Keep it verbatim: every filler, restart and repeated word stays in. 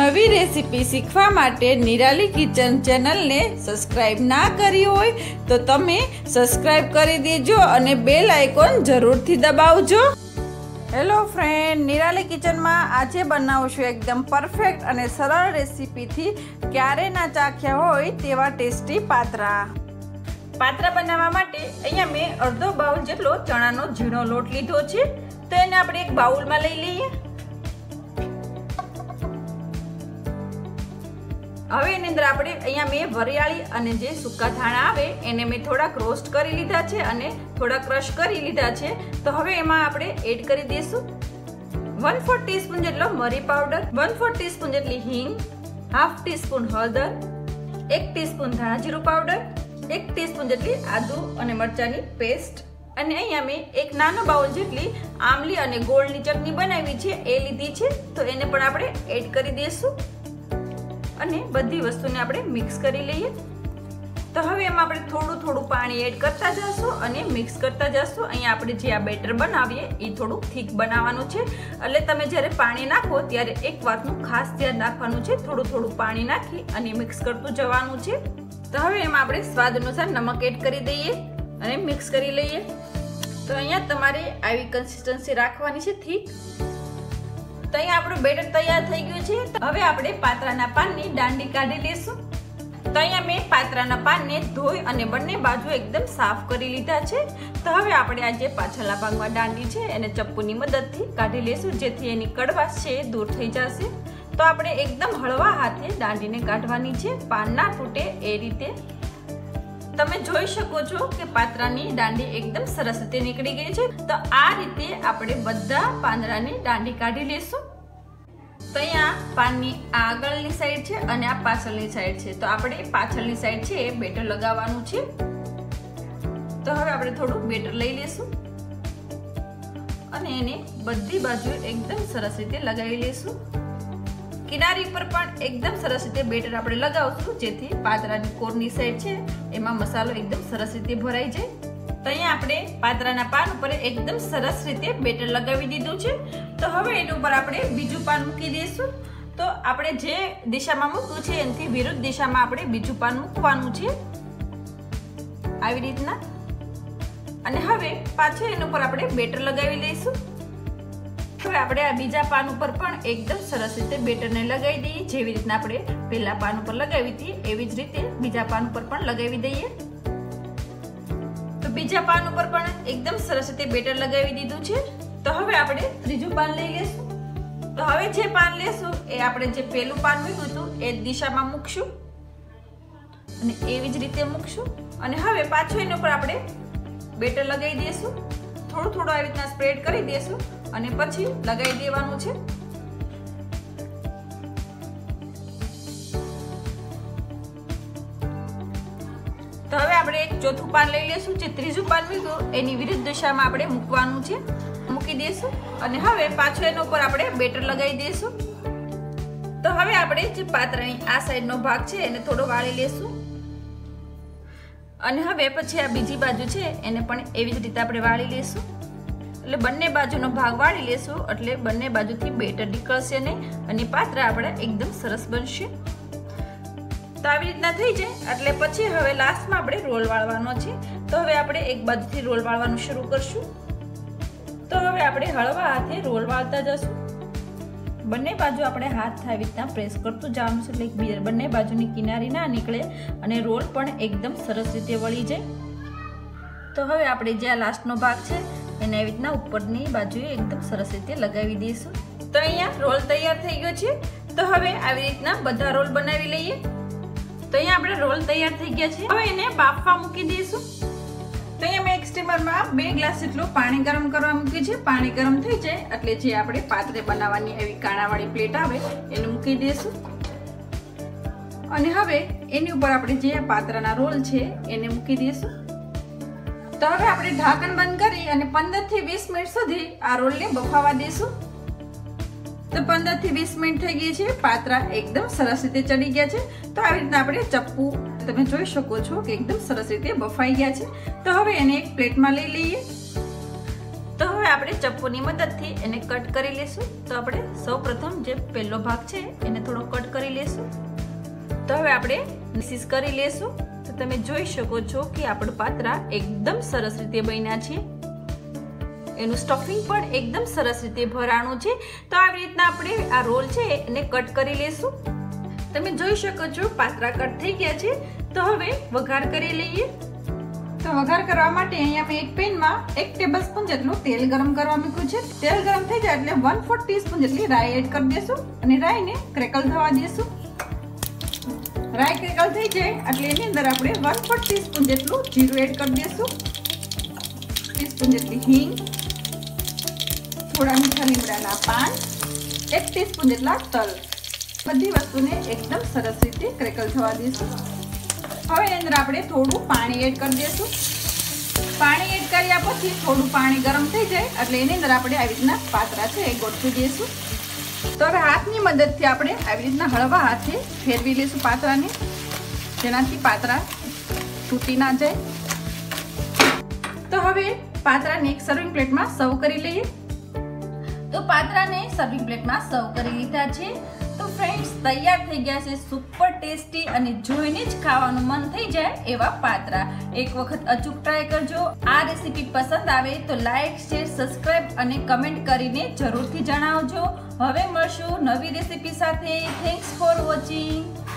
નવી રેસીપી શીખવા માટે નિરાલી કિચન ચેનલને સબસ્ક્રાઇબ ના કરી હોય તો તમે સબસ્ક્રાઇબ કરી દેજો અને બેલ આઇકોન જરૂરથી દબાવજો। હેલો ફ્રેન્ડ, નિરાલી કિચનમાં આજે બનાવશું એકદમ પરફેક્ટ અને સરળ રેસીપીથી ક્યારે ના ચાખ્યા હોય તેવા ટેસ્ટી પાત્રા। પાત્રા બનાવવા માટે અહીંયા મેં અડધો બાઉલ જેટલો ચણાનો ઝીણો લોટ લીધો છે, તો એને આપણે એક બાઉલમાં લઈ લઈએ। હવે એની અંદર આપણે અહીંયા મેં વરિયાળી અને જે સૂકા ધાણા આવે એને મેં થોડાક રોસ્ટ કરી લીધા છે અને થોડા ક્રશ કરી લીધા છે। તો હવે એમાં આપણે એડ કરી દઈશું વન ફોર ટીસ્પૂન જેટલો મરી પાવડર, વન ફોર ટીસ્પૂન જેટલી હિંગ, હાફ ટીસ્પૂન હળદર, એક ટીસ્પૂન ધાણા જીરું પાવડર, એક ટીસ્પૂન જેટલી આદુ અને મરચાંની પેસ્ટ, અને અહીંયા મેં એક નાનો બાઉલ જેટલી આમલી અને ગોળની ચટણી બનાવી છે એ લીધી છે, તો એને પણ આપણે એડ કરી દઈશું અને બધી વસ્તુને આપણે મિક્સ કરી લઈએ। તો હવે એમાં આપણે થોડું થોડું પાણી એડ કરતા જઈશું અને મિક્સ કરતા જઈશું। અહીંયા આપણે જે આ બેટર બનાવીએ એ થોડું થીક બનાવવાનું છે, એટલે તમે જ્યારે પાણી નાખો ત્યારે એક વાતનું ખાસ ધ્યાન રાખવાનું છે, થોડું થોડું પાણી નાખી અને મિક્સ કરતું જવાનું છે। તો હવે એમાં આપણે સ્વાદ અનુસાર નમક એડ કરી દઈએ અને મિક્સ કરી લઈએ। તો અહીંયા તમારે આવી કન્સિસ્ટન્સી રાખવાની છે થીક। તો અહીંયા આપણું બેટર તૈયાર થઈ ગયું છે। હવે આપણે પાત્રાના પાનની દાંડી કાઢી લઈશું। તો અહીંયા મેં પાત્રાના પાનને ધોઈ અને બંને બાજુ એકદમ સાફ કરી લીધા છે। તો હવે આપણે આ જે પાછળના ભાગમાં દાંડી છે એને ચપ્પુની મદદથી કાઢી લઈશું, જેથી એની કડવાશ છે દૂર થઈ જશે। તો આપણે એકદમ હળવા હાથે દાંડીને કાઢવાની છે, પાન ના તૂટે એ રીતે। તમે જોઈ શકો છો કે પાત્રાની દાંડી એકદમ સરસ રીતે નીકળી ગઈ છે। તો આ રીતે આપણે બધા પાંદડાની દાંડી કાઢી લેશું। તો અહીંયા પાનની આગળની સાઈડ છે અને આ પાછળની સાઈડ છે, તો આપણે પાછળની સાઈડ છે એ બેટર લગાવવાનું છે। તો હવે આપણે થોડું બેટર લઈ લેશું અને એને બધી બાજુ એકદમ સરસ રીતે લગાવી લેશું। કિનારી પર પણ એકદમ સરસ રીતે બેટર આપણે લગાવશું, જેથી પાત્રાની કોરની સાઈડ છે એમાં મસાલો એકદમ સરસ રીતે ભરાઈ જાય। તો અહીંયા આપણે પાત્રાના પાન ઉપર એકદમ સરસ રીતે બેટર લગાવી દીધું છે। તો હવે એની ઉપર આપણે બીજું પાન મૂકી દઈશું। તો આપણે જે દિશામાં મૂક્યું છે એનાથી વિરુદ્ધ દિશામાં આપણે બીજું પાન મૂકવાનું છે, આવી રીતના। અને હવે પાછળ એની ઉપર આપણે બેટર લગાવી લઈશું। હવે આપણે આ બીજા પાન ઉપર પણ એકદમ સરસ રીતે બેટરને લગાવી દઈએ, જેવી રીતના આપણે પહેલા પાન ઉપર લગાવી હતી એવી જ રીતે બીજા પાન ઉપર પણ લગાવી દઈએ। તો બીજા પાન ઉપર પણ એકદમ સરસ રીતે બેટર લગાવી દીધું છે। તો હવે આપણે ત્રીજું પાન લઈ લેશું। તો હવે જે પાન લેશું એ આપણે જે પહેલું પાન મૂક્યું હતું એ દિશામાં મૂકશું અને એવી જ રીતે મૂકશું, અને હવે પાછું એના ઉપર આપણે બેટર લગાવી દઈશું। થોડું થોડું આવી રીતના સ્પ્રેડ કરી દઈશું અને પછી લગાવી દેવાનું છે। તો હવે આપણે એક ચોથું પાન લઈ લેશું, જે ત્રીજું પાન મૂક્યું એની વિરુદ્ધ દિશામાં આપણે મૂકવાનું છે, મૂકી દઈશું અને હવે પાછું એના ઉપર આપણે બેટર લગાવી દઈશું। તો હવે આપણે જે પાત્રાની આ સાઈડનો ભાગ છે એને થોડો વાળી લેશું અને હવે પછી આ બીજી બાજુ છે એને પણ એવી જ રીતે આપણે વાળી લેશું, એટલે બંને બાજુનો ભાગ વાળી લેશું, એટલે બંને બાજુથી બેટર નીકળશે નહીં અને પાત્રા આપણે એકદમ સરસ બનશે। તો આવી રીતના થઈ જાય એટલે પછી હવે લાસ્ટમાં આપણે રોલ વાળવાનો છે। તો હવે આપણે એક બાજુથી રોલ વાળવાનું શરૂ કરશું। તો હવે આપણે હળવા હાથે રોલ વાળતા જશું, બંને બાજુ આપણે હાથ આવી રીતના પ્રેસ કરતું જવાનું છે, એટલે બંને બાજુની કિનારી ના નીકળે અને રોલ પણ એકદમ સરસ રીતે વળી જાય। તો હવે આપણે જે આ લાસ્ટનો ભાગ છે એને આવી રીતના ઉપરની બાજુએ એકદમ સરસ રીતે લગાવી દઈશું। તો અહીંયા રોલ તૈયાર થઈ ગયો છે। તો હવે આવી રીતના બધા રોલ બનાવી લઈએ। તો અહીંયા આપણે રોલ તૈયાર થઈ ગયા છે। હવે એને બાફવા મૂકી દઈશું। તો અહીંયા મેં એક સ્ટીમરમાં બે ગ્લાસ જેટલું પાણી ગરમ કરવા મૂક્યું છે। પાણી ગરમ થઈ જાય એટલે જે આપણે પાત્રે બનાવવાની એવી કાણાવાળી પ્લેટ આવે એને મૂકી દઈશું અને હવે એની ઉપર આપણે જે પાત્રાના રોલ છે એને મૂકી દઈશું। તો હવે આપણે ઢાંકણ બંધ કરી અને પંદર થી વીસ મિનિટ સુધી આ રોલને બફાવા દઈશું। તો પંદર થી વીસ મિનિટ થઈ ગઈ છે, પાત્રા એકદમ સરસ રીતે ચડી ગયા છે। તો આવી રીતના આપણે ચપ્પુ તમે જોઈ શકો છો કે એકદમ સરસ રીતે બફાઈ ગયા છે। તો હવે એને એક પ્લેટમાં લઈ લઈએ। તો હવે આપણે ચપ્પુની મદદથી એને કટ કરી લઈશું। તો આપણે સૌપ્રથમ જે પહેલો ભાગ છે એને થોડો કટ તો હવે આપણે મિક્સ કરી લેશું. તો તમે જોઈ શકો છો કે આપણું પાત્રા એકદમ સરસ રીતે બન્યા છે. એનું સ્ટફિંગ પણ એકદમ સરસ રીતે ભરાણું છે. તો આવી રીતના આપણે આ રોલ છે એને કટ કરી લેશું. તમે જોઈ શકો છો પાત્રા કટ થઈ ગયા છે. તો હવે વઘાર કરી લઈએ. તો વઘાર કરવા માટે અહીંયા મેં એક પેનમાં એક ટેબલ સ્પૂન જેટલું તેલ ગરમ કરવા મૂક્યું છે. તેલ ગરમ થઈ જાય એટલે વન ફોર્થ ટીસ્પૂન જેટલી રાઈ એડ કરી દેશું અને રાઈને ક્રેકલ થવા દેશું. રાઈ ક્રેકલ થઈ જાય એટલે એની અંદર આપણે વન ફોર્થ ટીસ્પૂન જેટલું જીરું એડ કરી દેશું. ટીસ્પૂન જેટલી હિંગ, થોડા મીઠા લીમડાના પાન, એક ટીસ્પૂન જેટલા તલ. બધી વસ્તુને એકદમ સરસ રીતે ક્રેકલ થવા દઈશું. હવે એની અંદર આપણે થોડું પાણી એડ કરી દઈશું. પાણી એડ કર્યા પછી થોડું પાણી ગરમ થઈ જાય એટલે એની અંદર આપણે આવી રીતના પાત્રા છે એ ગોઠવી દઈશું. તો હવે હાથની મદદથી આપણે આવી રીતના હળવા હાથે ફેરવી લઈશું પાત્રાને, જેનાથી પાત્રા તૂટી ના જાય. તો હવે પાત્રાને એક સર્વિંગ પ્લેટમાં સર્વ કરી લઈએ. તો પાત્રાને સર્વિંગ પ્લેટમાં સર્વ કરી લીધા છે. તો ફ્રેન્ડ્સ, તૈયાર થઈ ગયા છે સુપર ટેસ્ટી અને જોઈને જ ખાવાનું મન થઈ જાય એવા પાત્રા. એક વખત અચૂક ટ્રાય કરજો. આ રેસીપી પસંદ આવે તો લાઈક, શેર, સબસ્ક્રાઇબ અને કમેન્ટ કરીને જરૂરથી જણાવજો. હવે મળશું નવી રેસીપી સાથે. Thanks for watching.